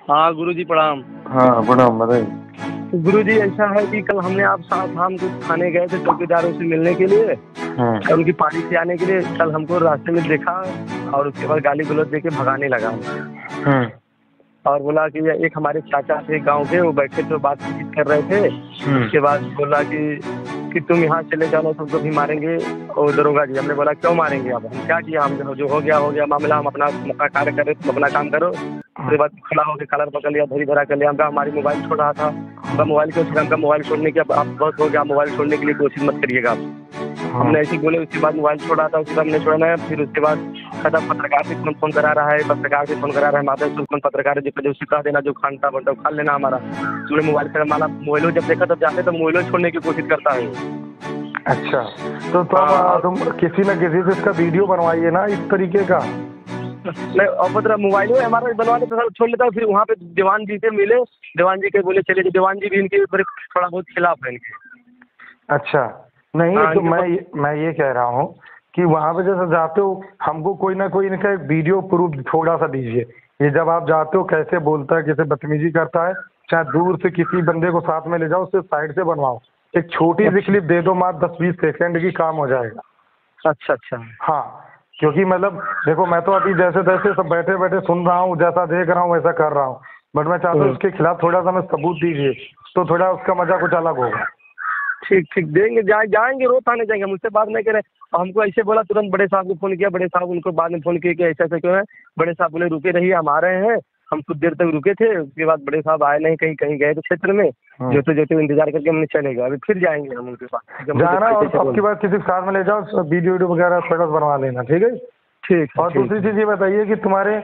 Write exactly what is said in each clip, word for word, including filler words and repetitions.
हाँ गुरुजी प्रणाम। हाँ प्रणाम, बताइए। गुरुजी ऐसा है कि कल हमने आप साथ हम कुछ थाने गए थे चौकीदारों से मिलने के लिए हाँ और उनकी पार्टी से आने के लिए। कल हमको रास्ते में देखा और उसके बाद गाली गलौज देके भगाने लगा हाँ और बोला कि एक हमारे चाचा थे गांव के, वो बैठे थे बातचीत कर रहे थे। उसके बाद बोला कि कि तुम यहाँ चले जाओ तुमको भी मारेंगे और दरोगा जी। हमने बोला क्यों मारेंगे, अब हम क्या किया, हम जो हो गया हो गया मामला, हम अपना अपना कार्य कर रहे, तुम अपना काम करो। उसके बाद खड़ा होकर कलर पकड़ लिया, धरी धरा कर लिया। हमका हमारी मोबाइल छोड़ रहा था, हमका मोबाइल क्यों छोड़ा, हमका मोबाइल छोड़ने की अब आप बहुत हो गया, मोबाइल छोड़ने के लिए कोशिश मत करिएगा आप। हमने ऐसे बोले, उसके बाद मोबाइल छोड़ा था, उसके बाद हमने छोड़ा है। फिर उसके बाद कहता पत्रकार से कौन फोन करा रहा है, पत्रकार से फोन करा रहा है, माता से कौन पत्रकार है जो सिखा देना, जो खानता बनता खा लेना हमारा। तुमने मोबाइल से हमारा मोबाइलो जब देखा तब जाते तो मोबाइलो छोड़ने की कोशिश करता है। अच्छा, तो तब हाँ। तुम किसी न किसी से इसका वीडियो बनवाइए ना इस तरीके का। नहीं और मतलब मोबाइल में हमारा बनवा लेता था, छोड़ लेता। फिर वहाँ पे दीवान जी से मिले, दीवान जी के बोले चले, दीवान जी भी इनके ऊपर थोड़ा बहुत खिलाफ है इनके। अच्छा नहीं, हाँ, तो इनके मैं ये, मैं ये कह रहा हूँ कि वहाँ पे जैसे जाते हो हमको कोई ना कोई इनका एक वीडियो प्रूफ थोड़ा सा दीजिए। ये जब आप जाते हो कैसे बोलता है, कैसे बदतमीजी करता है, चाहे दूर से किसी बंदे को साथ में ले जाओ, उससे साइड से बनवाओ। एक छोटी सी क्लिप दे दो, मात्र दस बीस सेकंड की, काम हो जाएगा। अच्छा अच्छा। हाँ, क्योंकि मतलब देखो मैं तो अभी जैसे तैसे सब बैठे बैठे सुन रहा हूँ, जैसा देख रहा हूँ वैसा कर रहा हूँ, बट मैं चाहता हूँ उसके खिलाफ थोड़ा सा मैं सबूत दीजिए, तो थोड़ा उसका मजा कुछ अलग होगा। ठीक ठीक देंगे, जाए जाएंगे, रोज थाने जाएंगे, मुझसे बात नहीं करें। और हमको ऐसे बोला, तुरंत बड़े साहब को फोन किया, बड़े साहब उनको बाद में फोन किए कि ऐसा ऐसा क्यों है। बड़े साहब बोले रुके रहिए, हम आ रहे हैं। हम कुछ देर तक रुके थे, उसके बाद बड़े साहब आए नहीं, कहीं कहीं गए थे क्षेत्र में। जोते जोते इंतजार करके हमने चले गए, अभी फिर जाएंगे हम उनके पास जाना और सबके बाद किसी के साथ में ले जाओ, वीडियो वीडियो वगैरह फोटोज बनवा लेना, ठीक है। ठीक। और दूसरी चीज ये बताइए कि तुम्हारे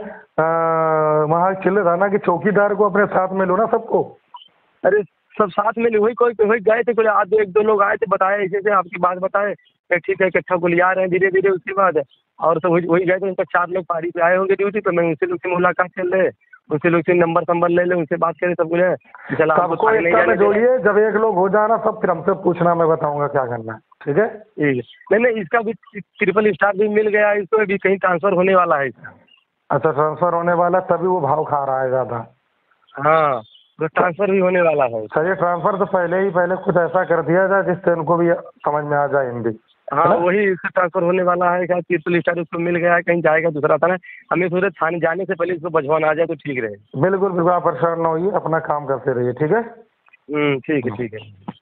वहाँ चल रहा ना कि चौकीदार को अपने साथ में लो ना सबको। अरे सब साथ में वही कोई वही गए थे, कोई आज एक दो लोग आए थे, बताए ऐसे ऐसे आपकी बात बताए, ठीक है इकट्ठा को ले आ रहे हैं धीरे धीरे। उसके बाद और सब वही वही गए थे, उनका चार लोग पारी पे आए होंगे ड्यूटी पे। मैं उनसे लोग से मुलाकात चल रहे, उनसे लोग से नंबर संबर ले ले, उनसे बात करें सब कुछ है। सबको एकता में जोड़िए, जब एक लोग हो जाना सब फिर हमसे पूछना, मैं बताऊंगा क्या करना है, ठीक है। ठीक है, नहीं नहीं इसका भी ट्रिपल स्टार भी मिल गया, इसको भी कहीं ट्रांसफर होने वाला है इसका। अच्छा, ट्रांसफर होने वाला, तभी वो भाव खा रहा है ज़्यादा। हाँ तो ट्रांसफर भी होने वाला है। सर ये ट्रांसफर तो पहले ही पहले कुछ ऐसा कर दिया जाए जिससे उनको भी समझ में आ जाए हिंदी। हाँ वही इसका ट्रांसफर होने वाला है, क्या ट्रिपल स्टार उसको मिल गया है, कहीं जाएगा दूसरा था ना। हमें सोचे थाने जाने से पहले इसको बजवान आ जाए तो ठीक रहे। बिल्कुल बिल्कुल, आप परेशान ना होइए, अपना काम करते रहिए, ठीक है। हम्म ठीक है ठीक है।